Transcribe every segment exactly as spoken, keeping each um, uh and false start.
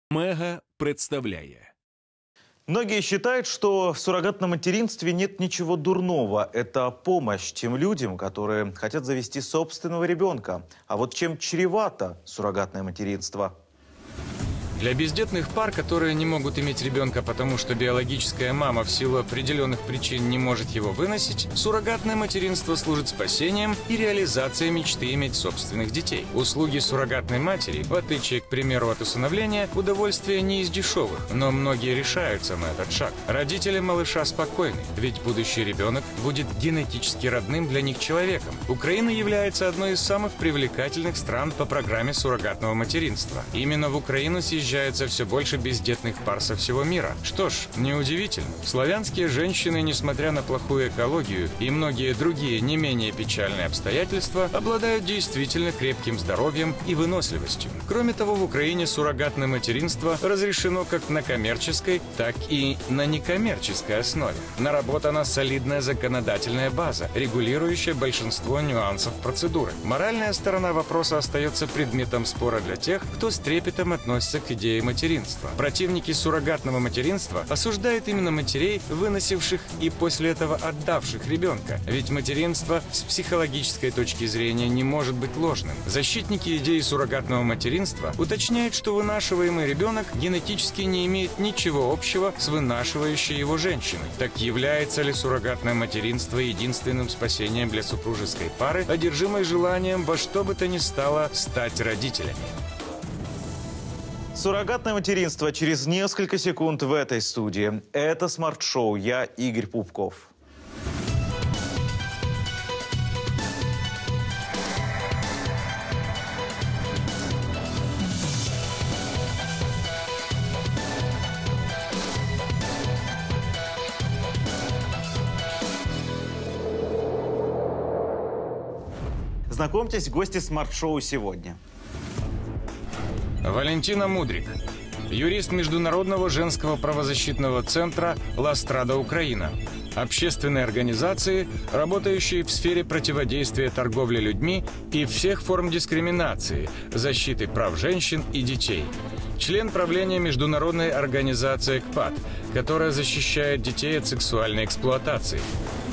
Мега представляє. Многие считают, что в суррогатном материнстве нет ничего дурного. Это помощь тем людям, которые хотят завести собственного ребенка. А вот чем чревато суррогатное материнство? Для бездетных пар, которые не могут иметь ребенка, потому что биологическая мама в силу определенных причин не может его выносить, суррогатное материнство служит спасением и реализацией мечты иметь собственных детей. Услуги суррогатной матери, в отличие, к примеру, от усыновления, удовольствие не из дешевых, но многие решаются на этот шаг. Родители малыша спокойны, ведь будущий ребенок будет генетически родным для них человеком. Украина является одной из самых привлекательных стран по программе суррогатного материнства. Именно в Украину съезжают все больше бездетных пар со всего мира. Что ж, неудивительно. Славянские женщины, несмотря на плохую экологию и многие другие не менее печальные обстоятельства, обладают действительно крепким здоровьем и выносливостью. Кроме того, в Украине суррогатное материнство разрешено как на коммерческой, так и на некоммерческой основе. Наработана солидная законодательная база, регулирующая большинство нюансов процедуры. Моральная сторона вопроса остается предметом спора для тех, кто с трепетом относится к идеи материнства. Противники суррогатного материнства осуждают именно матерей, выносивших и после этого отдавших ребенка. Ведь материнство с психологической точки зрения не может быть ложным. Защитники идеи суррогатного материнства уточняют, что вынашиваемый ребенок генетически не имеет ничего общего с вынашивающей его женщиной. Так является ли суррогатное материнство единственным спасением для супружеской пары, одержимой желанием во что бы то ни стало стать родителями? Суррогатное материнство через несколько секунд в этой студии. Это Смарт-шоу. Я Игорь Пупков. Знакомьтесь, гости Смарт-шоу сегодня. Валентина Мудрик, юрист Международного женского правозащитного центра «Ластрада Украина», общественной организации, работающей в сфере противодействия торговле людьми и всех форм дискриминации, защиты прав женщин и детей. Член правления Международной организации ЭКПАТ, которая защищает детей от сексуальной эксплуатации.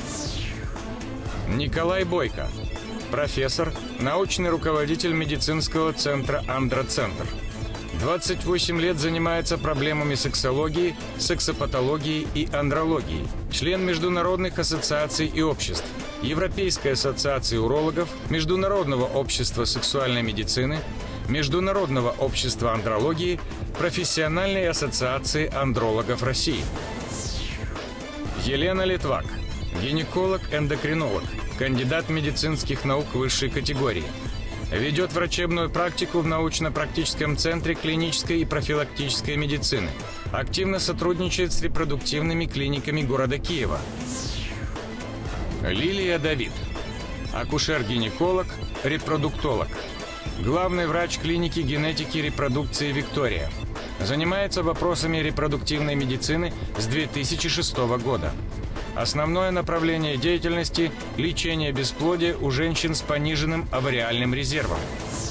Николай Бойко, профессор, научный руководитель медицинского центра «Андроцентр». двадцать восемь лет занимается проблемами сексологии, сексопатологии и андрологии. Член международных ассоциаций и обществ, Европейской ассоциации урологов, Международного общества сексуальной медицины, Международного общества андрологии, Профессиональной ассоциации андрологов России. Елена Литвак, гинеколог-эндокринолог, кандидат медицинских наук высшей категории. Ведет врачебную практику в научно-практическом центре клинической и профилактической медицины. Активно сотрудничает с репродуктивными клиниками города Киева. Лилия Давид, акушер-гинеколог, репродуктолог. Главный врач клиники генетики и репродукции «Виктория». Занимается вопросами репродуктивной медицины с две тысячи шестого года. Основное направление деятельности – лечение бесплодия у женщин с пониженным овариальным резервом.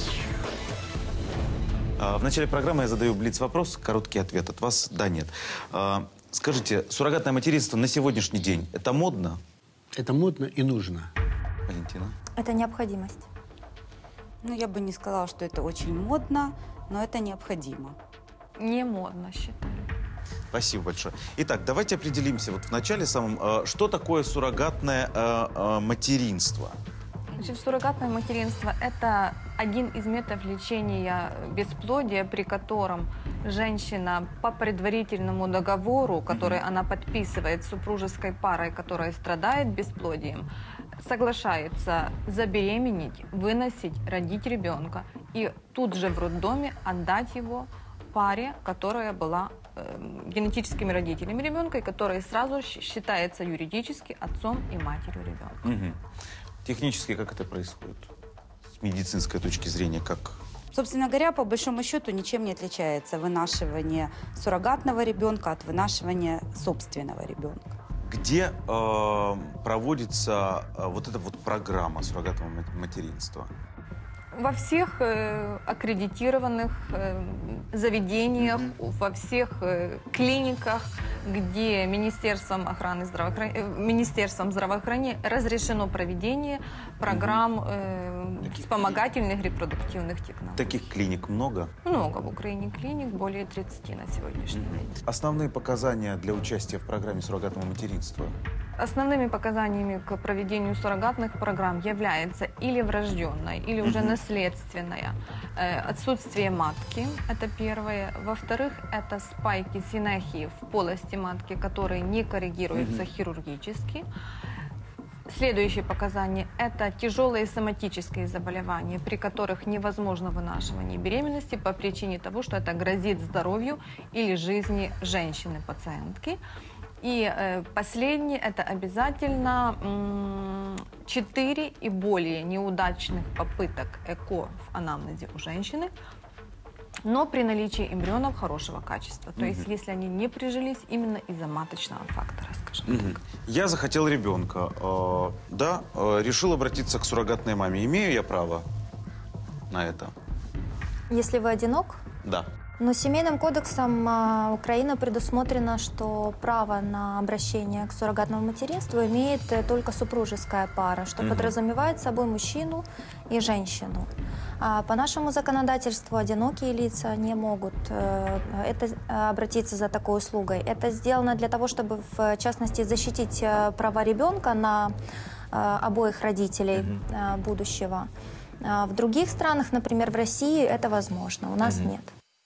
В начале программы я задаю блиц-вопрос, короткий ответ от вас – да, нет. Скажите, суррогатное материнство на сегодняшний день – это модно? Это модно и нужно. Валентина? Это необходимость. Ну, я бы не сказала, что это очень модно, но это необходимо. Не модно, считаю. Спасибо большое. Итак, давайте определимся вот в начале самом, что такое суррогатное материнство? Значит, суррогатное материнство – это один из методов лечения бесплодия, при котором женщина по предварительному договору, который она подписывает с супружеской парой, которая страдает бесплодием, соглашается забеременеть, выносить, родить ребенка и тут же в роддоме отдать его паре, которая была э, генетическими родителями ребенка и которая сразу считается юридически отцом и матерью ребенка. Угу. Технически как это происходит? С медицинской точки зрения как? Собственно говоря, по большому счету ничем не отличается вынашивание суррогатного ребенка от вынашивания собственного ребенка. Где э, проводится э, вот эта вот программа суррогатного материнства? Во всех э, аккредитированных э, заведениях, во всех э, клиниках, где Министерством охраны здравоохранения, э, Министерством здравоохранения разрешено проведение программ э, вспомогательных репродуктивных технологий. Таких клиник много? Много в Украине клиник, более тридцати на сегодняшний день. Основные показания для участия в программе суррогатного материнства? Основными показаниями к проведению суррогатных программ является или врожденная, или уже наследственная э, отсутствие матки, это первое. Во-вторых, это спайки синехии в полости матки, которые не коррегируются хирургически. Следующее показание – это тяжелые соматические заболевания, при которых невозможно вынашивание беременности по причине того, что это грозит здоровью или жизни женщины-пациентки. И э, последнее – это обязательно четыре и более неудачных попыток ЭКО в анамнезе у женщины, но при наличии эмбрионов хорошего качества. То есть, если они не прижились именно из-за маточного фактора, скажем так. Я захотел ребенка, э, да, э, решил обратиться к суррогатной маме. Имею я право на это? Если вы одинок? Да. Но Семейным кодексом а, Украины предусмотрено, что право на обращение к суррогатному материнству имеет э, только супружеская пара, что Мгм. подразумевает собой мужчину и женщину. А по нашему законодательству одинокие лица не могут э, это, э, обратиться за такой услугой. Это сделано для того, чтобы, в частности, защитить э, права ребенка на э, обоих родителей э, будущего. А в других странах, например, в России, это возможно, у нас нет.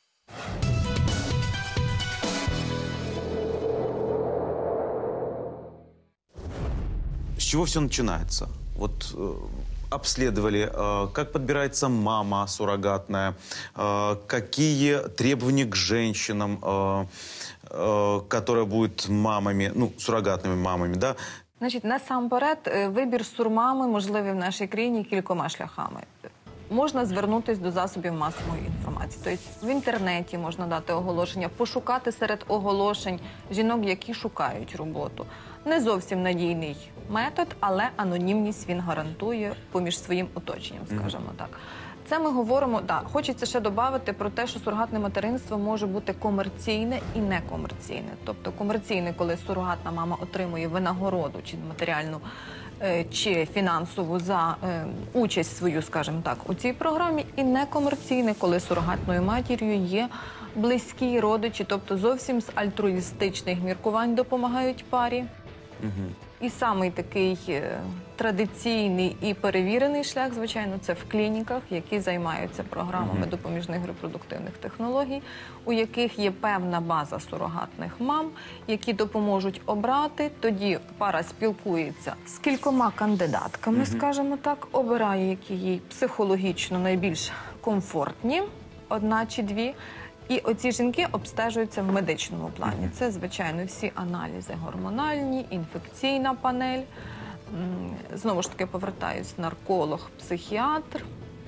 С чего все начинается? Вот э, обследовали, э, как подбирается мама суррогатная, э, какие требования к женщинам, э, э, которая будет мамами, ну, суррогатными мамами, да? Значить, насамперед, е, вибір сурмами можливий в нашій країні кількома шляхами. Можна звернутися до засобів масової інформації. Тобто в інтернеті можна дати оголошення, пошукати серед оголошень жінок, які шукають роботу. Не зовсім надійний метод, але анонімність він гарантує поміж своїм оточенням, скажімо так. Це ми говоримо, да, хочеться ще додати про те, що сурогатне материнство може бути комерційне і некомерційне. Тобто комерційне, коли сурогатна мама отримує винагороду чи матеріальну, е, чи фінансову за е, участь свою, скажімо так, у цій програмі, і некомерційне, коли сурогатною матір'ю є близькі родичі, тобто зовсім з альтруїстичних міркувань допомагають парі. І самий такий е, традиційний і перевірений шлях, звичайно, це в клініках, які займаються програмами допоміжних репродуктивних технологій, у яких є певна база сурогатних мам, які допоможуть обрати. Тоді пара спілкується з кількома кандидатками, скажімо так, обирає, які їй психологічно найбільш комфортні, одна чи дві. І оці жінки обстежуються в медичному плані. Це, звичайно, всі аналізи гормональні, інфекційна панель. М, Знову ж таки, повертаюсь, нарколог, психіатр.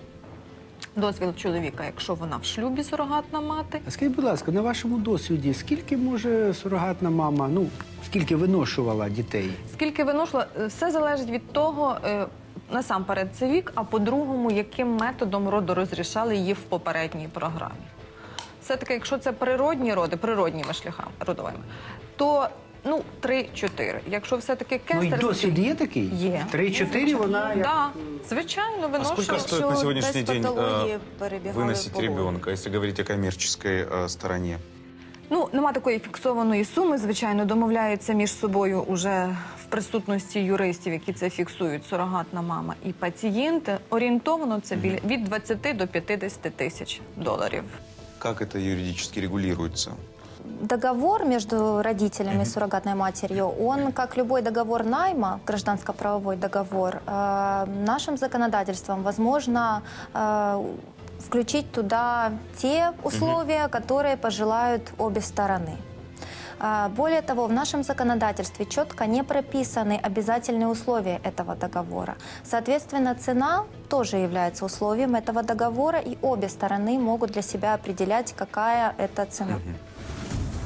Дозвіл чоловіка, якщо вона в шлюбі сурогатна мати. А скажіть, будь ласка, на вашому досвіді, скільки може сурогатна мама, ну, скільки виношувала дітей? Скільки виношила, все залежить від того, е, насамперед, це вік, а по-другому, яким методом родорозрішали її в попередній програмі. Все-таки, якщо це природні роди, природніми шляхами родовими, то, ну, три-чотири. Якщо все-таки Ну, і кесарський... досвід є такий? Є. три-чотири вона... як- Так, звичайно, А сколько виношує. стоит на сегодняшний без день патологии э, перебеговой выносить полови? ребенка, если говорить о коммерческой э, стороне? Ну, нема такої фіксованої суми, звичайно, домовляються між собою уже в присутності юристів, які це фіксують, сурогатна мама і пацієнти. Орієнтовно це біля від двадцяти до п'ятдесяти тисяч доларів. Как это юридически регулируется? Договор между родителями и суррогатной матерью, он, как любой договор найма, гражданско-правовой договор, э, нашим законодательством возможно э, включить туда те условия, которые пожелают обе стороны. А, Более того, в нашем законодательстве четко не прописаны обязательные условия этого договора. Соответственно, цена тоже является условием этого договора, и обе стороны могут для себя определять, какая это цена.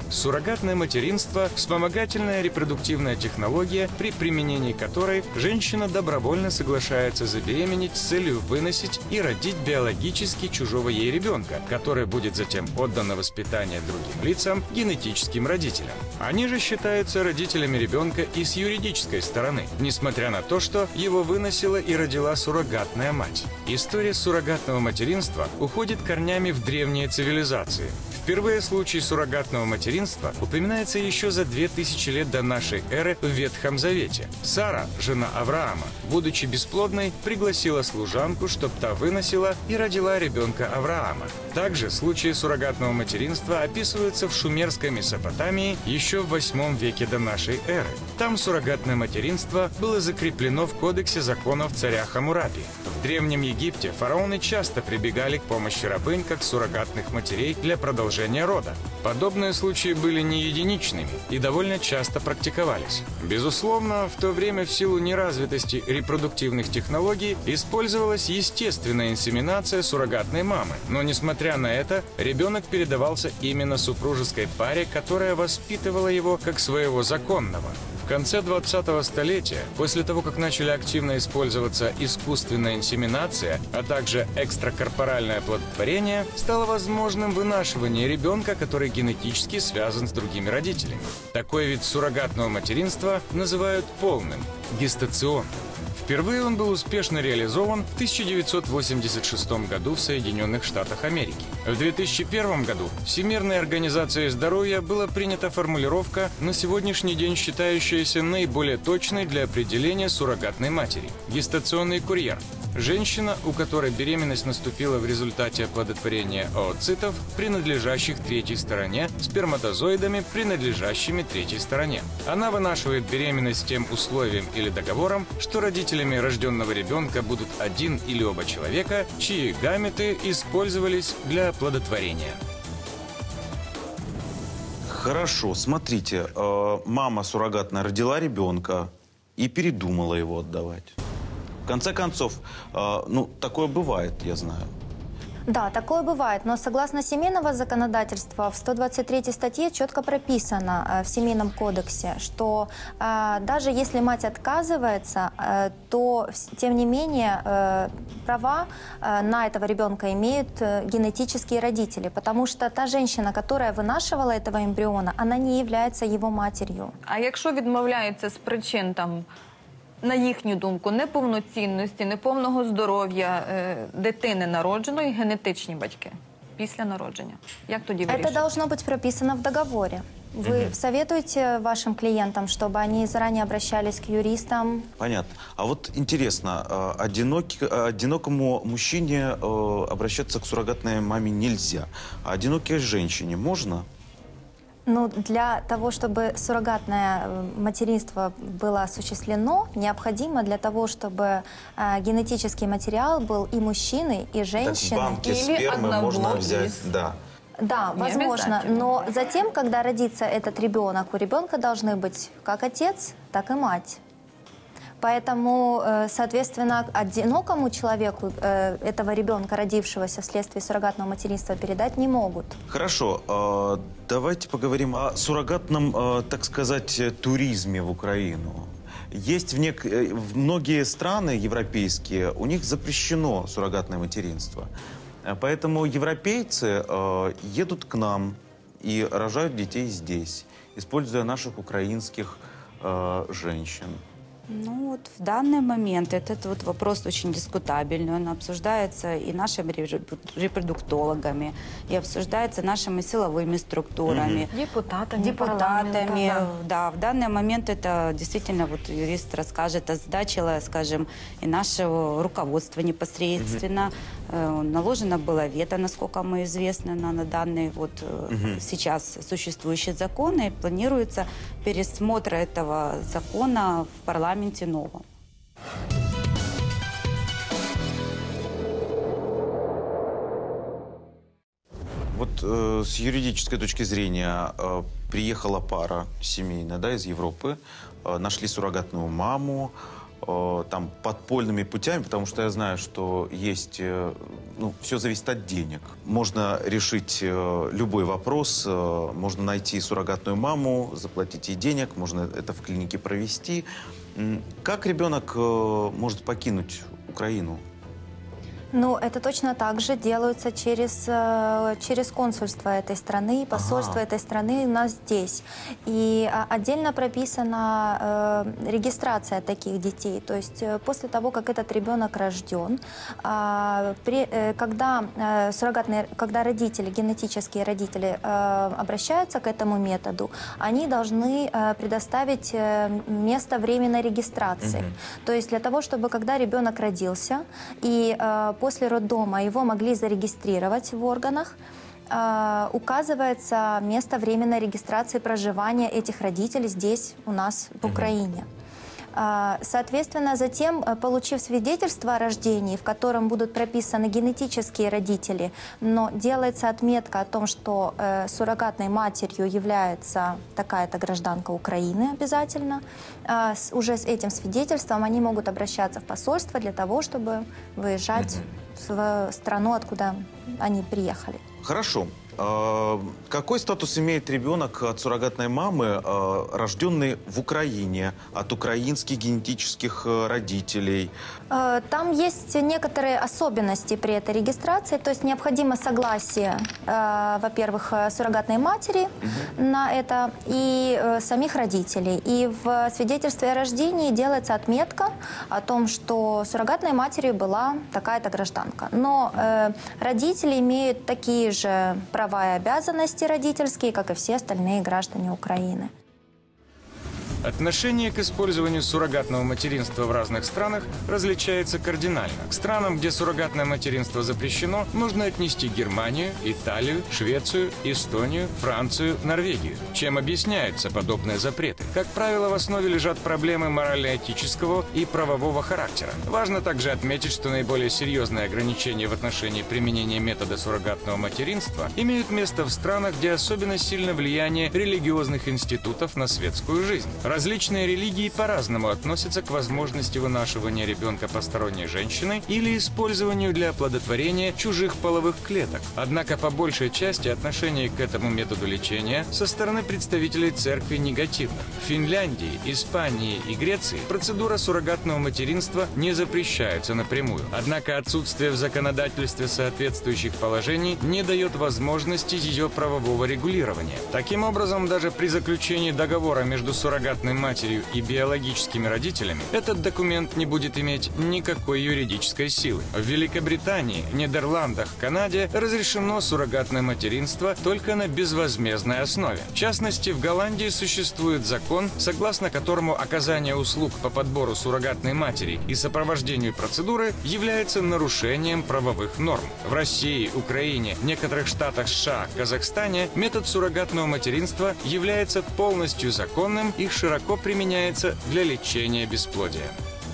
Суррогатное материнство – вспомогательная репродуктивная технология, при применении которой женщина добровольно соглашается забеременеть с целью выносить и родить биологически чужого ей ребенка, который будет затем отдан на воспитание другим лицам, генетическим родителям. Они же считаются родителями ребенка и с юридической стороны, несмотря на то, что его выносила и родила суррогатная мать. История суррогатного материнства уходит корнями в древние цивилизации. Впервые случай суррогатного материнства упоминается еще за две тысячи лет до нашей эры в Ветхом Завете. Сара, жена Авраама, будучи бесплодной, пригласила служанку, чтобы та выносила и родила ребенка Авраама. Также случаи суррогатного материнства описываются в шумерской Месопотамии еще в восьмом веке до нашей эры. Там суррогатное материнство было закреплено в кодексе законов царя Хаммурапи. В Древнем Египте фараоны часто прибегали к помощи рабынь как суррогатных матерей для продолжения рода. Подобные случаи были не единичными и довольно часто практиковались. Безусловно, в то время в силу неразвитости репродуктивных технологий использовалась естественная инсеминация суррогатной мамы. Но, несмотря на это, ребенок передавался именно супружеской паре, которая воспитывала его как своего законного. В конце двадцатого столетия, после того, как начали активно использоваться искусственная инсеминация, а также экстракорпоральное оплодотворение, стало возможным вынашивание ребенка, который генетически связан с другими родителями. Такой вид суррогатного материнства называют полным – гестационным. Впервые он был успешно реализован в тысяча девятьсот восемьдесят шестом году в Соединенных Штатах Америки. В две тысячи первом году Всемирной организацией здоровья была принята формулировка, на сегодняшний день считающаяся наиболее точной для определения суррогатной матери – гестационный курьер. Женщина, у которой беременность наступила в результате оплодотворения ooцитов, принадлежащих третьей стороне, сперматозоидами, принадлежащими третьей стороне. Она вынашивает беременность с тем условием или договором, что родителями рожденного ребенка будут один или оба человека, чьи гаметы использовались для оплодотворения. Хорошо, смотрите, э, мама суррогатная родила ребенка и передумала его отдавать. В конце концов, э, ну, такое бывает, я знаю. Да, такое бывает, но согласно семейного законодательства в сто двадцать третьей статье четко прописано э, в Семейном кодексе, что э, даже если мать отказывается, э, то тем не менее э, права э, на этого ребенка имеют э, генетические родители, потому что та женщина, которая вынашивала этого эмбриона, она не является его матерью. А якщо відмовляються з причин там, на їхню думку, неповноцінності, неповного здоров'я е, дитини народженої, генетичні батьки після народження. Як тоді вирішити? Это должно быть прописано в договоре. Вы угу. советуете вашим клиентам, чтобы они заранее обращались к юристам? Понятно. А вот интересно, одинок, одинокому мужчине обращаться к суррогатной маме нельзя, а одинокой женщине можно? Ну, для того, чтобы суррогатное материнство было осуществлено, необходимо для того, чтобы э, генетический материал был и мужчины, и женщины. Так банки Или спермы можно взять, из... да. Да, Не возможно, но затем, когда родится этот ребенок, у ребенка должны быть как отец, так и мать. Поэтому, соответственно, одинокому человеку этого ребенка, родившегося вследствие суррогатного материнства, передать не могут. Хорошо, давайте поговорим о суррогатном, так сказать, туризме в Украину. Есть в, нек... в многие страны европейские, у них запрещено суррогатное материнство. Поэтому европейцы едут к нам и рожают детей здесь, используя наших украинских женщин. Ну вот в данный момент этот вот вопрос очень дискутабельный, он обсуждается и нашими репродуктологами, и обсуждается нашими силовыми структурами, mm-hmm. депутатами, депутатами. Да. да, в данный момент это действительно, вот юрист расскажет, озадачило, скажем, и нашего руководства непосредственно. Mm-hmm. Наложено было вето, насколько мы известны, на, на данный вот mm-hmm. сейчас существующий закон, и планируется пересмотр этого закона в парламенте новом. Вот э, с юридической точки зрения э, приехала пара семейная, да, из Европы, э, нашли суррогатную маму, э, э, там подпольными путями, потому что я знаю, что есть, э, ну, все зависит от денег. Можно решить э, любой вопрос, э, можно найти суррогатную маму, заплатить ей денег, можно это в клинике провести. Как ребенок э, может покинуть Украину? Ну, это точно так же делается через, через консульство этой страны, посольство ага. этой страны у нас здесь. И отдельно прописана э, регистрация таких детей. То есть после того, как этот ребенок рожден, э, при, э, когда, э, суррогатные, когда родители, генетические родители э, обращаются к этому методу, они должны э, предоставить э, место временной регистрации. Угу. То есть для того, чтобы когда ребенок родился и э, после роддома его могли зарегистрировать в органах, э, указывается место временной регистрации проживания этих родителей здесь у нас в Украине. Э, соответственно, затем, получив свидетельство о рождении, в котором будут прописаны генетические родители, но делается отметка о том, что э, суррогатной матерью является такая-то гражданка Украины обязательно, э, с, уже с этим свидетельством они могут обращаться в посольство для того, чтобы выезжать в страну, откуда они приехали. Хорошо. Какой статус имеет ребенок от суррогатной мамы, рожденный в Украине, от украинских генетических родителей? Там есть некоторые особенности при этой регистрации, то есть необходимо согласие, во-первых, суррогатной матери угу. на это и самих родителей. И в свидетельстве о рождении делается отметка о том, что суррогатной матерью была такая-то гражданка. Но родители имеют такие же права права и обязанности родительские, как и все остальные граждане Украины. Отношение к использованию суррогатного материнства в разных странах различается кардинально. К странам, где суррогатное материнство запрещено, можно отнести Германию, Италию, Швецию, Эстонию, Францию, Норвегию. Чем объясняются подобные запреты? Как правило, в основе лежат проблемы морально-этического и правового характера. Важно также отметить, что наиболее серьезные ограничения в отношении применения метода суррогатного материнства имеют место в странах, где особенно сильно влияние религиозных институтов на светскую жизнь. Различные религии по-разному относятся к возможности вынашивания ребенка посторонней женщины или использованию для оплодотворения чужих половых клеток. Однако по большей части отношение к этому методу лечения со стороны представителей церкви негативно. В Финляндии, Испании и Греции процедура суррогатного материнства не запрещается напрямую. Однако отсутствие в законодательстве соответствующих положений не дает возможности ее правового регулирования. Таким образом, даже при заключении договора между суррогатной матерью и биологическими родителями, этот документ не будет иметь никакой юридической силы. В Великобритании, Нидерландах, Канаде разрешено суррогатное материнство только на безвозмездной основе. В частности, в Голландии существует закон, согласно которому оказание услуг по подбору суррогатной матери и сопровождению процедуры является нарушением правовых норм. В России, Украине, некоторых штатах США, Казахстане метод суррогатного материнства является полностью законным и широко применяется для лечения бесплодия.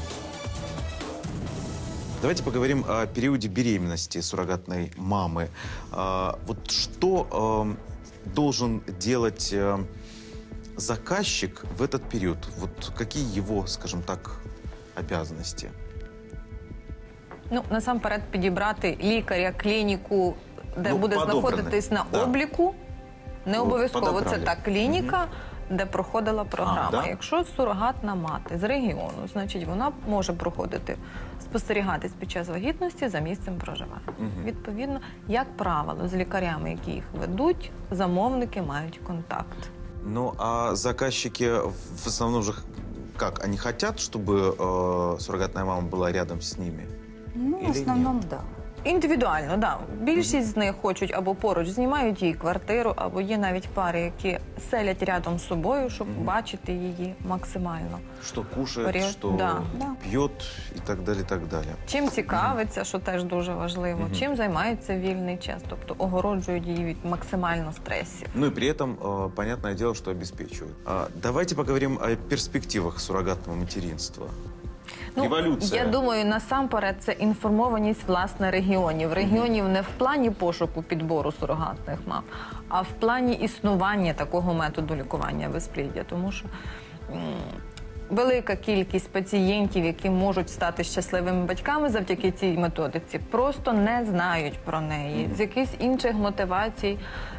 Давайте поговорим о периоде беременности суррогатной мамы. Вот что должен делать заказчик в этот период? Вот какие его, скажем так, обязанности? Ну, насамперед підібрати лікаря, клініку, де ну, буде знаходитись на да. обліку. Не ну, обов'язково це та клініка, угу. де проходила програма. А, да? Якщо сурогатна мати з регіону, значить вона може проходити, спостерігатись під час вагітності за місцем проживання. Угу. Відповідно, як правило, з лікарями, які їх ведуть, замовники мають контакт. Ну, а заказчики в основном же как? Они хотят, чтобы э, суррогатная мама была рядом с ними? Ну, в основном, нет? Да. Індивідуально, так. Да. Більшість з них хочуть або поруч знімають їй квартиру, або є навіть пари, які селять рядом з собою, щоб mm-hmm. бачити її максимально. Що кушає, Період... що да. п'є і так далі, так далі. Чим цікавиться, mm-hmm. що теж дуже важливо, mm-hmm. чим займається вільний час, тобто огороджують її від максимально стресів. Ну і при этом, понятное дело, що обеспечують. Давайте поговоримо о перспективах суррогатного материнства. Ну, я думаю, насамперед це інформованість, власне, регіонів. Регіонів не в плані пошуку підбору сурогатних мам, а в плані існування такого методу лікування безпліддя. Тому що м, велика кількість пацієнтів, які можуть стати щасливими батьками завдяки цій методиці, просто не знають про неї. З якихось інших мотивацій,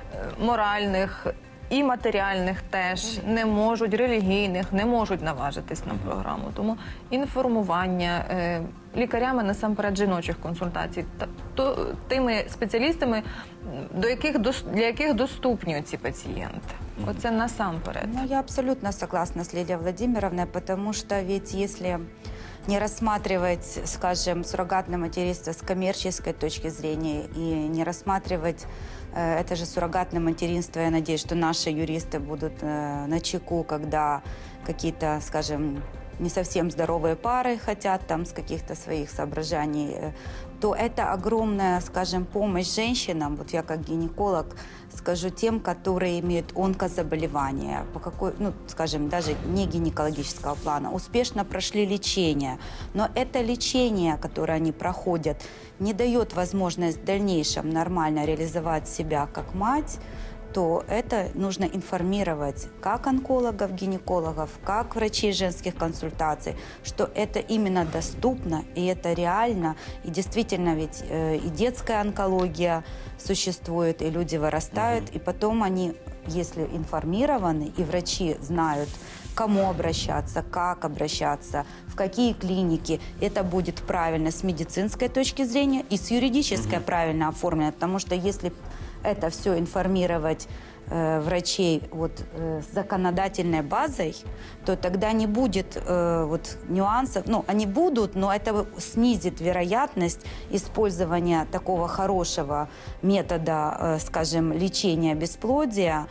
моральних і матеріальних теж, не можуть, релігійних, не можуть наважитись на програму. Тому інформування е, лікарями, насамперед, жіночих консультацій, та, то, тими спеціалістами, до яких, для яких доступні ці пацієнти. Оце насамперед. Ну, я абсолютно согласна с Лидией Владимировной, потому что ведь если не рассматривать, скажем, суррогатное материнство с коммерческой точки зрения и не рассматривать э, это же суррогатное материнство, я надеюсь, что наши юристы будут э, начеку, когда какие-то, скажем, не совсем здоровые пары хотят там с каких-то своих соображений, э, то это огромная, скажем, помощь женщинам, вот я как гинеколог скажу, тем, которые имеют онкозаболевания, по какой, ну, скажем, даже не гинекологического плана, успешно прошли лечение, но это лечение, которое они проходят, не дает возможность в дальнейшем нормально реализовать себя как мать, то это нужно информировать как онкологов, гинекологов, как врачей женских консультаций, что это именно доступно, и это реально. И действительно, ведь э, и детская онкология существует, и люди вырастают, mm-hmm. и потом они, если информированы, и врачи знают, к кому обращаться, как обращаться, в какие клиники, это будет правильно с медицинской точки зрения и с юридической mm-hmm. правильно оформлено, потому что если это все информировать э, врачей вот, э, с законодательной базой, то тогда не будет э, вот, нюансов. Ну, они будут, но это снизит вероятность использования такого хорошего метода, э, скажем, лечения бесплодия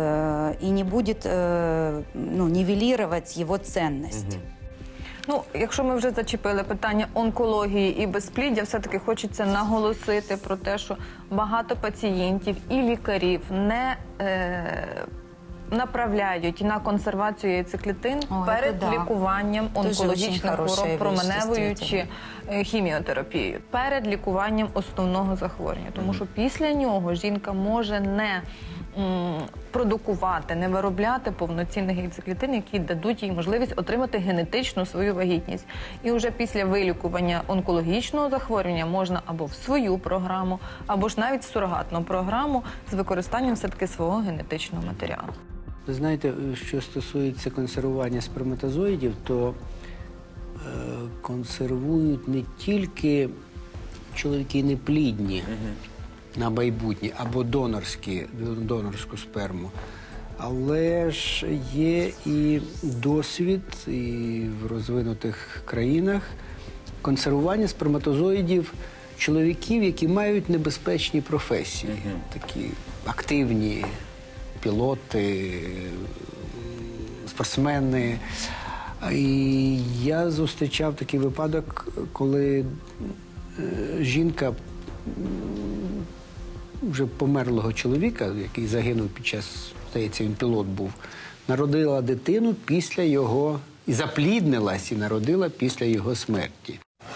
э, и не будет э, ну, нивелировать его ценность. Mm-hmm. Ну, якщо ми вже зачепили питання онкології і безпліддя, все-таки хочеться наголосити про те, що багато пацієнтів і лікарів не е, направляють на консервацію яйцеклітин О, перед да. лікуванням онкологічних хвороб, променевою чи хіміотерапією, перед лікуванням основного захворювання. Тому що після нього жінка може не продукувати, не виробляти повноцінних яйцеклітин, які дадуть їй можливість отримати генетичну свою вагітність. І вже після вилікування онкологічного захворювання можна або в свою програму, або ж навіть в сурогатну програму з використанням все-таки свого генетичного матеріалу. Ви знаєте, що стосується консервування сперматозоїдів, то е, консервують не тільки чоловіки неплідні, на майбутнє, або донорські, донорську сперму. Але ж є і досвід і в розвинутих країнах консервування сперматозоїдів чоловіків, які мають небезпечні професії. Uh-huh. Такі активні пілоти, спортсмени. І я зустрічав такий випадок, коли жінка вже померлого чоловіка, який загинув під час, здається, він пілот був, народила дитину після його, і запліднилась, і народила після його смерті.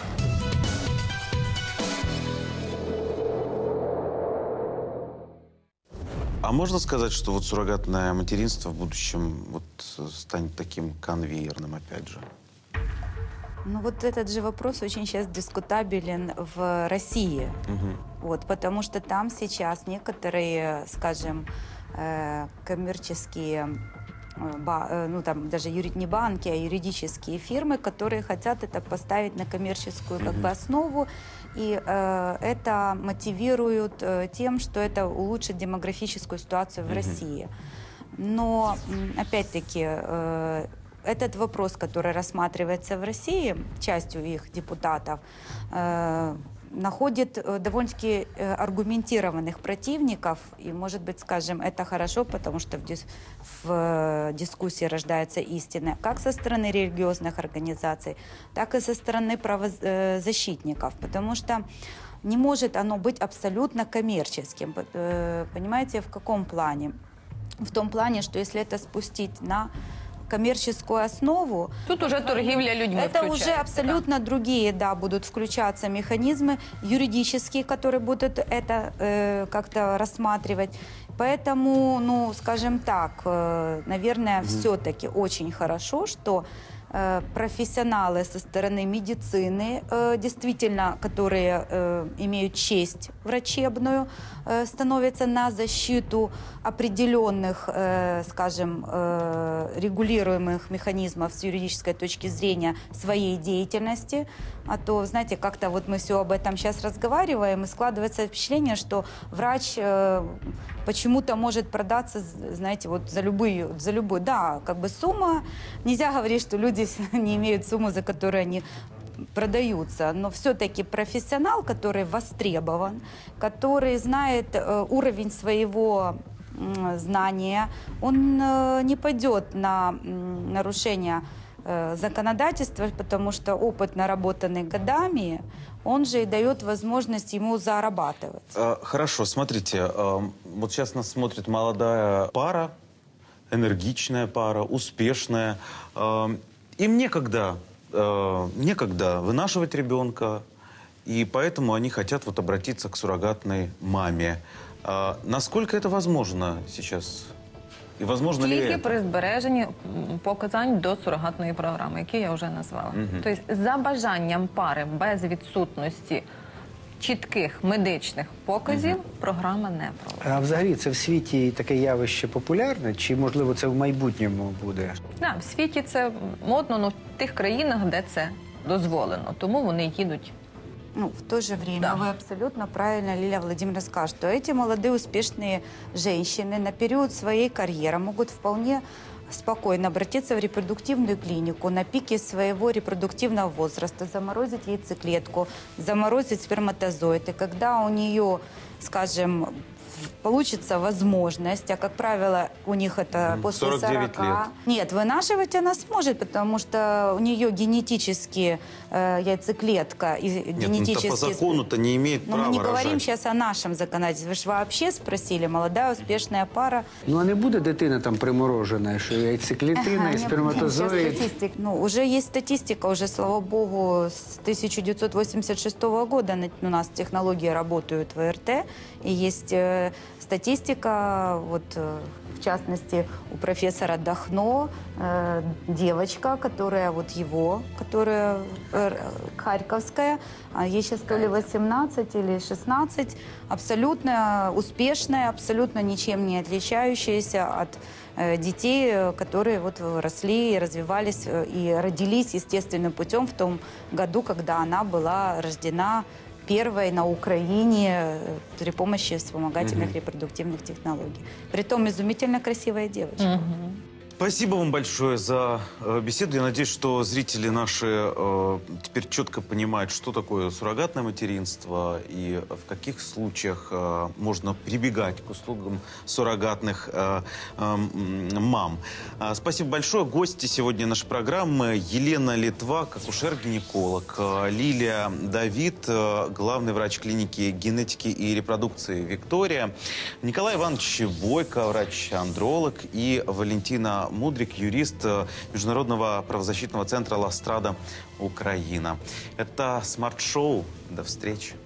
А можно сказать, что вот суррогатное материнство в будущем вот станет таким конвейерным, опять же? Ну вот этот же вопрос очень сейчас дискутабелен в России, угу. вот, потому что там сейчас некоторые, скажем, э, коммерческие, э, ба, э, ну там даже юри, не банки, а юридические фирмы, которые хотят это поставить на коммерческую как угу. бы основу, и э, это мотивируют э, тем, что это улучшит демографическую ситуацию в угу. России. Но опять-таки э, этот вопрос, который рассматривается в России, частью их депутатов, э, находит э, довольно-таки э, аргументированных противников. И, может быть, скажем, это хорошо, потому что в, дис в э, дискуссии рождается истина как со стороны религиозных организаций, так и со стороны правозащитников. Потому что не может оно быть абсолютно коммерческим. Э, понимаете, в каком плане? В том плане, что если это спустить на коммерческую основу... Тут уже торгівля людьми Это уже абсолютно да. другие, да, будут включаться механизмы юридические, которые будут это э, как-то рассматривать. Поэтому, ну, скажем так, э, наверное, mm-hmm. все-таки очень хорошо, что э, профессионалы со стороны медицины, э, действительно, которые э, имеют честь врачебную, э, становятся на защиту определенных, э, скажем, э, регулируемых механизмов с юридической точки зрения своей деятельности. А то, знаете, как-то вот мы все об этом сейчас разговариваем, и складывается впечатление, что врач э, почему-то может продаться, знаете, вот за любую, за любую, да, как бы сумма. Нельзя говорить, что люди не имеют сумму, за которую они продаются, но все-таки профессионал, который востребован, который знает э, уровень своего э, знания, он э, не пойдет на э, нарушение э, законодательства, потому что опыт, наработанный годами, он же и дает возможность ему зарабатывать. Э, хорошо, смотрите, э, вот сейчас нас смотрит молодая пара, энергичная пара, успешная. Э, им некогда некогда вынашивать ребенка, и поэтому они хотят вот обратиться к суррогатной маме. А насколько это возможно сейчас? І возможно ли Тільки это? при збереженні показань до сурогатної програми, які я вже назвала. Мгм. Тобто за бажанням пари без відсутності чітких медичних показів програма не проводиться. А взагалі це в світі таке явище популярне, чи можливо це в майбутньому буде? Да, в світі це модно, але в тих країнах, де це дозволено. Тому вони їдуть. Ну, в то же время Да. вы абсолютно правильно, Лилия Владимировна, скажет, что эти молодые успешные женщины на период своей карьеры могут вполне спокойно обратиться в репродуктивную клинику на пике своего репродуктивного возраста, заморозить яйцеклетку, заморозить сперматозоид. И когда у нее, скажем, получится возможность, а, как правило, у них это после сорок девять сорока. лет. Нет, вынашивать она сможет, потому что у нее генетически э, яйцеклетка и Нет, генетически... ну, по закону-то не имеет Но права мы не говорим рожать. сейчас о нашем законодательстве. Вы же вообще спросили, молодая успешная пара. Ну а не буде дитина там приморожена, що яйцеклітина і сперматозоїд? Сейчас статистик- Ну, уже есть статистика, уже, слава богу, с тысяча девятьсот восемьдесят шестого года на- у нас технологии работают в РТ, и есть э, статистика, вот, э, в частности, у профессора Дахно, э, девочка, которая вот его, которая э, харьковская, а ей сейчас то ли восемнадцать или шестнадцать, абсолютно успешная, абсолютно ничем не отличающаяся от э, детей, э, которые вот росли и развивались э, и родились естественным путем в том году, когда она была рождена первой на Украине э, при помощи вспомогательных репродуктивных технологий. Притом изумительно красивая девочка. Спасибо вам большое за э, беседу. Я надеюсь, что зрители наши э, теперь четко понимают, что такое суррогатное материнство и в каких случаях э, можно прибегать к услугам суррогатных э, э, м, мам. А, спасибо большое. Гости сегодня нашей программы: Елена Литвак, акушер-гинеколог, э, Лилия Давид, э, главный врач клиники генетики и репродукции «Виктория», Николай Иванович Бойко, врач-андролог, и Валентина Мудрик, юрист э, Международного правозащитного центра «Ла Страда Украина». Это Смарт-шоу. До встречи.